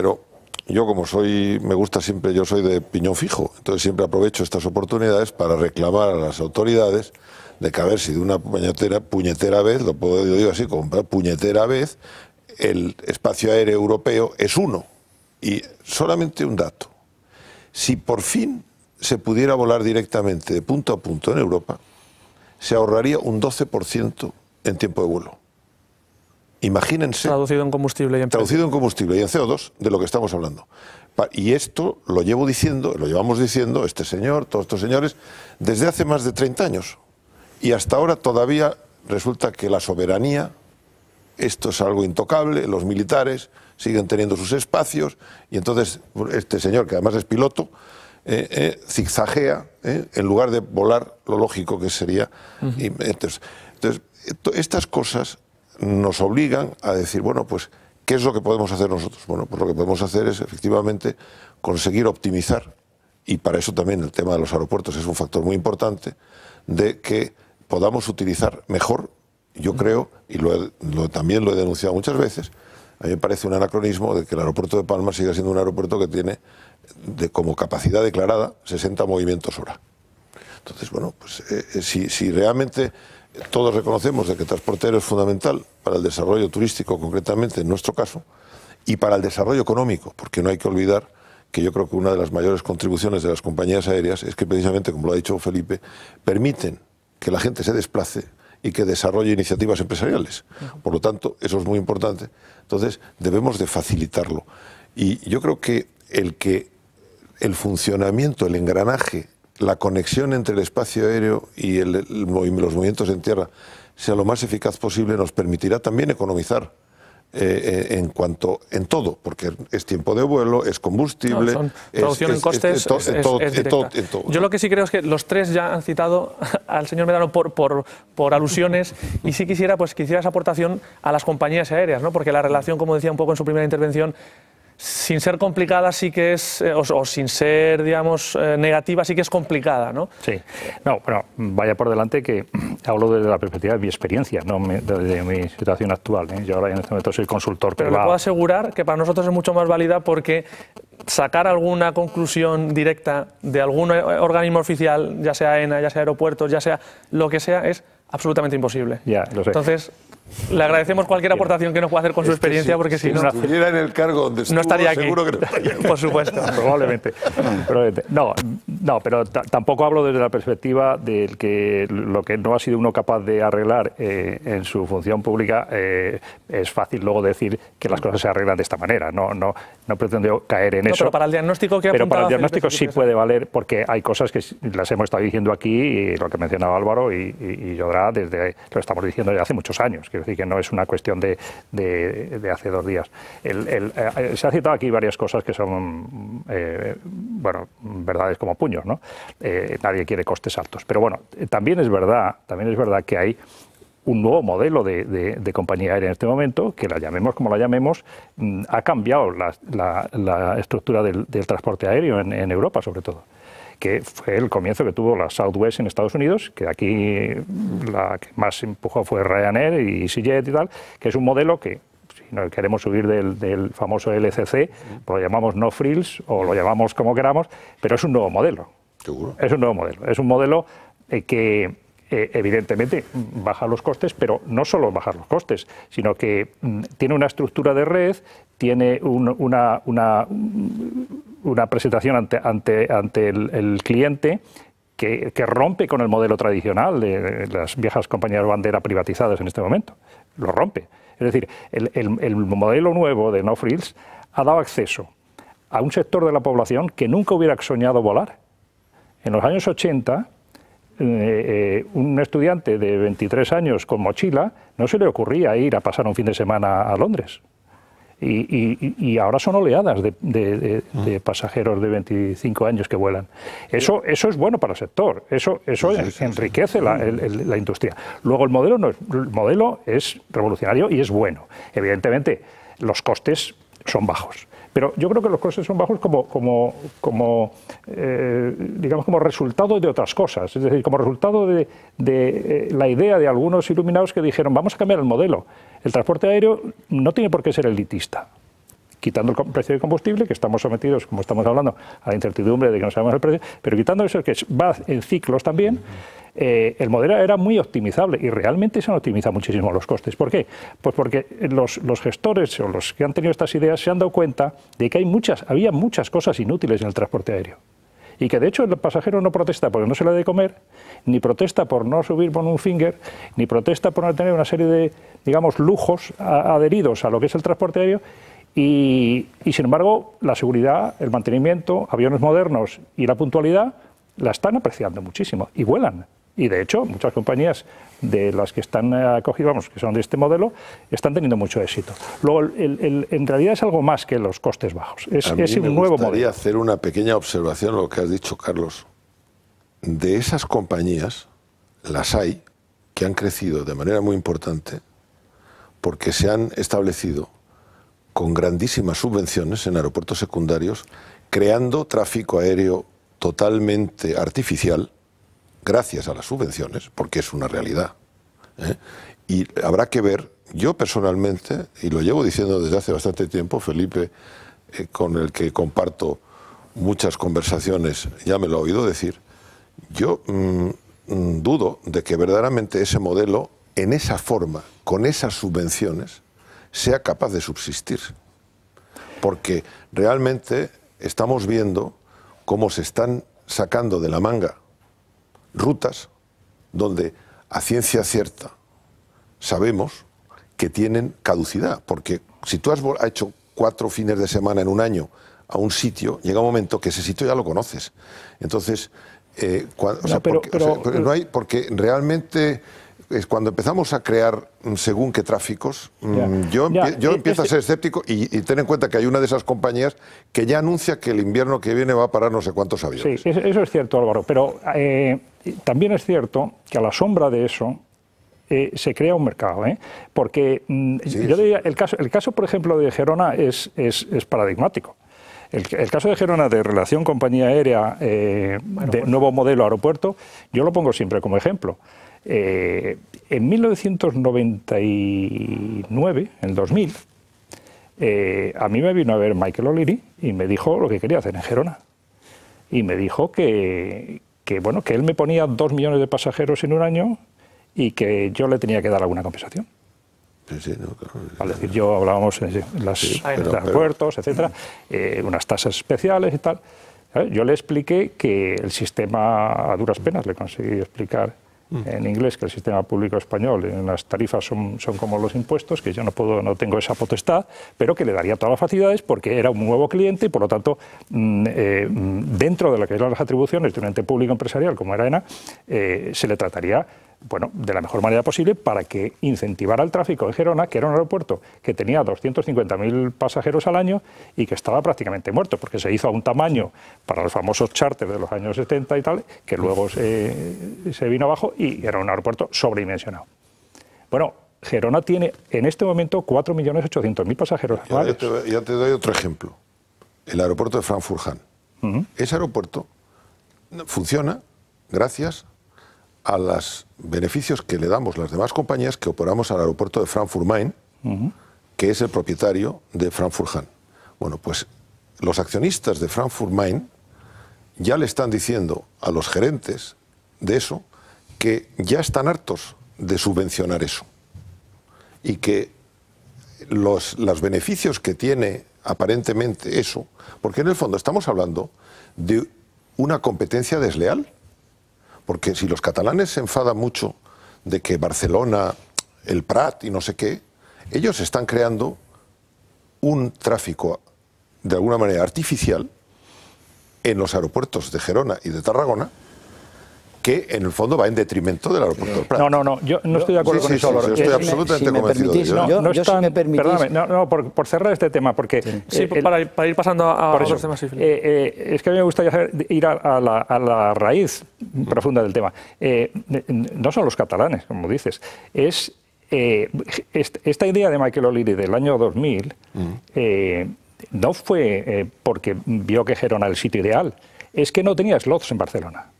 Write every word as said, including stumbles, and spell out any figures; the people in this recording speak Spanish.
pero yo como soy, me gusta siempre, yo soy de piñón fijo, entonces siempre aprovecho estas oportunidades para reclamar a las autoridades de que a ver si de una puñetera, puñetera vez, lo puedo yo digo así, como puñetera vez, el espacio aéreo europeo es uno. Y solamente un dato. Si por fin se pudiera volar directamente de punto a punto en Europa, se ahorraría un doce por ciento en tiempo de vuelo. Imagínense. Traducido en combustible y en Traducido en combustible y en C O dos, de lo que estamos hablando. Y esto lo llevo diciendo, lo llevamos diciendo, este señor, todos estos señores, desde hace más de treinta años. Y hasta ahora todavía resulta que la soberanía, esto es algo intocable, los militares siguen teniendo sus espacios, y entonces este señor, que además es piloto, eh, eh, zigzaguea, eh, en lugar de volar lo lógico que sería. Uh-huh. y, entonces, entonces, estas cosas nos obligan a decir, bueno, pues, ¿qué es lo que podemos hacer nosotros? Bueno, pues lo que podemos hacer es, efectivamente, conseguir optimizar, y para eso también el tema de los aeropuertos es un factor muy importante, de que podamos utilizar mejor, yo creo, y lo, he, lo también lo he denunciado muchas veces, a mí me parece un anacronismo de que el aeropuerto de Palma siga siendo un aeropuerto que tiene de, como capacidad declarada sesenta movimientos hora. Entonces, bueno, pues eh, si, si realmente todos reconocemos de que el transporte aéreo es fundamental para el desarrollo turístico, concretamente en nuestro caso, y para el desarrollo económico, porque no hay que olvidar que yo creo que una de las mayores contribuciones de las compañías aéreas es que precisamente, como lo ha dicho Felipe, permiten que la gente se desplace y que desarrolle iniciativas empresariales. Por lo tanto, eso es muy importante. Entonces, debemos de facilitarlo. Y yo creo que el que el funcionamiento, el engranaje, la conexión entre el espacio aéreo y el, el, los movimientos en tierra sea lo más eficaz posible, nos permitirá también economizar eh, eh, en cuanto en todo, porque es tiempo de vuelo, es combustible, no, son traducción es, en costes, es, es, es, es, todo, es en todo, en todo. Yo lo que sí creo es que los tres ya han citado al señor Medrano por, por, por alusiones, y sí quisiera pues que hiciera esa aportación a las compañías aéreas, ¿no? Porque la relación, como decía un poco en su primera intervención, sin ser complicada sí que es, eh, o, o sin ser, digamos, eh, negativa sí que es complicada, ¿no? Sí. No, bueno, vaya por delante que hablo desde la perspectiva de mi experiencia, no me, de, de mi situación actual, ¿eh? Yo ahora en este momento soy consultor Pero privado. le puedo asegurar que para nosotros es mucho más válida, porque sacar alguna conclusión directa de algún organismo oficial, ya sea A E N A, ya sea aeropuertos, ya sea lo que sea, es absolutamente imposible. Ya, lo sé. Entonces, le agradecemos cualquier aportación que nos pueda hacer con es su experiencia, si, porque si, si no... Si estuviera en el cargo donde estuvo, no estaría aquí. Seguro que no estaría aquí. Por supuesto. Probablemente. Probablemente. No, no, pero tampoco hablo desde la perspectiva del que lo que no ha sido uno capaz de arreglar eh, en su función pública, eh, es fácil luego decir que las cosas se arreglan de esta manera. No, no, no pretendo caer en no, eso. Pero para el diagnóstico que Pero para el Felipe, diagnóstico sí puede valer, porque hay cosas que las hemos estado diciendo aquí, y lo que mencionaba Álvaro y, y, y Yodra, desde, lo estamos diciendo desde hace muchos años. Quiero decir que no es una cuestión de, de, de hace dos días. El, el, eh, se ha citado aquí varias cosas que son, eh, bueno, verdades como puños, ¿no? Eh, nadie quiere costes altos. Pero bueno, también es verdad, también es verdad que hay un nuevo modelo de, de, de compañía aérea en este momento, que la llamemos como la llamemos, mmm, ha cambiado la, la, la estructura del, del transporte aéreo en, en Europa, sobre todo, que fue el comienzo que tuvo la Southwest en Estados Unidos, que aquí la que más empujó fue Ryanair y EasyJet y tal, que es un modelo que, si no queremos subir del, del famoso L C C, pues lo llamamos no frills o lo llamamos como queramos, pero es un nuevo modelo. ¿Seguro? Es un nuevo modelo. Es un modelo eh, que eh, evidentemente baja los costes, pero no solo bajar los costes, sino que mm, tiene una estructura de red, tiene un, una, una, una presentación ante, ante, ante el, el cliente que, que rompe con el modelo tradicional de las viejas compañías bandera privatizadas en este momento. Lo rompe. Es decir, el, el, el modelo nuevo de No Frills ha dado acceso a un sector de la población que nunca hubiera soñado volar. En los años ochenta, eh, eh, un estudiante de veintitrés años con mochila no se le ocurría ir a pasar un fin de semana a Londres. Y, y, y ahora son oleadas de, de, de, de pasajeros de veinticinco años que vuelan. Eso, eso es bueno para el sector, eso, eso sí, sí, sí, enriquece sí. La, el, la industria. Luego el modelo, no es, el modelo es revolucionario y es bueno. Evidentemente, los costes son bajos. Pero yo creo que los costes son bajos como, como, como eh, digamos, como resultado de otras cosas. Es decir, como resultado de, de eh, la idea de algunos iluminados que dijeron, vamos a cambiar el modelo. El transporte aéreo no tiene por qué ser elitista. quitando el precio del combustible, que estamos sometidos, como estamos hablando, a la incertidumbre de que no sabemos el precio, pero quitando eso que va en ciclos también, eh, el modelo era muy optimizable y realmente se han optimizado muchísimo los costes. ¿Por qué? Pues porque los, los gestores o los que han tenido estas ideas se han dado cuenta de que hay muchas, había muchas cosas inútiles en el transporte aéreo. Y que de hecho el pasajero no protesta porque no se le da de comer, ni protesta por no subir por un finger, ni protesta por no tener una serie de, digamos, lujos a, adheridos a lo que es el transporte aéreo, y, y sin embargo la seguridad, el mantenimiento, aviones modernos y la puntualidad la están apreciando muchísimo y vuelan. Y de hecho muchas compañías de las que están acogidas, vamos, que son de este modelo, están teniendo mucho éxito. Luego, el, el, en realidad es algo más que los costes bajos. Es, a mí es un me nuevo gustaría modelo. hacer una pequeña observación a lo que has dicho, Carlos. De esas compañías, las hay que han crecido de manera muy importante porque se han establecido con grandísimas subvenciones en aeropuertos secundarios, creando tráfico aéreo totalmente artificial, gracias a las subvenciones, porque es una realidad. ¿eh? Y habrá que ver, yo personalmente, y lo llevo diciendo desde hace bastante tiempo, Felipe, eh, con el que comparto muchas conversaciones, ya me lo ha oído decir, yo mmm, mmm, dudo de que verdaderamente ese modelo, en esa forma, con esas subvenciones, sea capaz de subsistir. Porque realmente estamos viendo cómo se están sacando de la manga rutas donde a ciencia cierta sabemos que tienen caducidad, porque si tú has hecho cuatro fines de semana en un año a un sitio, llega un momento que ese sitio ya lo conoces. Entonces, eh, cuando, no, o sea, pero, porque, pero, o sea, pero, no hay, porque realmente es cuando empezamos a crear según qué tráficos, ya, yo, ya, yo empiezo este... a ser escéptico y, y ten en cuenta que hay una de esas compañías que ya anuncia que el invierno que viene va a parar no sé cuántos aviones. Sí, eso es cierto, Álvaro, pero eh, también es cierto que a la sombra de eso eh, se crea un mercado, ¿eh? Porque mm, sí, yo sí. diría, el caso, el caso, por ejemplo, de Gerona es, es, es paradigmático. El, el caso de Gerona de relación compañía aérea, eh, bueno, de bueno. nuevo modelo aeropuerto, yo lo pongo siempre como ejemplo. Eh, en mil novecientos noventa y nueve, en dos mil, eh, a mí me vino a ver Michael O'Leary y me dijo lo que quería hacer en Gerona. Y me dijo que, que, bueno, que él me ponía dos millones de pasajeros en un año y que yo le tenía que dar alguna compensación. Sí, sí, no, claro. Al decir, yo hablábamos de los sí, aeropuertos, pero... etcétera, eh, unas tasas especiales y tal. Yo le expliqué que el sistema, a duras penas le conseguí explicar en inglés, que el sistema público español en las tarifas son, son como los impuestos, que yo no puedo, no tengo esa potestad, pero que le daría todas las facilidades porque era un nuevo cliente y por lo tanto mmm, eh, dentro de lo que eran las atribuciones de un ente público empresarial como era AENA, eh, se le trataría bueno, de la mejor manera posible para que incentivara el tráfico en Gerona, que era un aeropuerto que tenía doscientos cincuenta mil pasajeros al año y que estaba prácticamente muerto, porque se hizo a un tamaño para los famosos charters de los años setenta y tal, que luego se, se vino abajo y era un aeropuerto sobredimensionado. Bueno, Gerona tiene en este momento cuatro millones ochocientos mil pasajeros anuales. Ya te, ya te doy otro ejemplo. El aeropuerto de Frankfurt-Hahn. Uh-huh. Ese aeropuerto funciona gracias a los beneficios que le damos las demás compañías que operamos al aeropuerto de Frankfurt-Main, uh-huh. que es el propietario de Frankfurt-Hahn. Bueno, pues los accionistas de Frankfurt-Main ya le están diciendo a los gerentes de eso que ya están hartos de subvencionar eso y que los, los beneficios que tiene aparentemente eso, porque en el fondo estamos hablando de una competencia desleal. Porque si los catalanes se enfadan mucho de que Barcelona, el Prat y no sé qué, ellos están creando un tráfico de alguna manera artificial en los aeropuertos de Gerona y de Tarragona que en el fondo va en detrimento del aeropuerto del Prat. No, no, no, yo no estoy de acuerdo sí, con sí, eso. Sí, yo estoy eh, absolutamente si me convencido permitís, de ello. no, yo, no yo están, si me permitís... Perdóname, no, no, por, por cerrar este tema, porque... Sí, sí eh, para, para ir pasando a, a por otros eso, temas. Sí, eh, eh, es que a mí me gustaría saber, ir a, a, la, a la raíz mm. profunda del tema. Eh, no son los catalanes, como dices, es... Eh, esta idea de Michael O'Leary del año dos mil mm. eh, no fue eh, porque vio que Gerona era el sitio ideal, es que no tenía slots en Barcelona.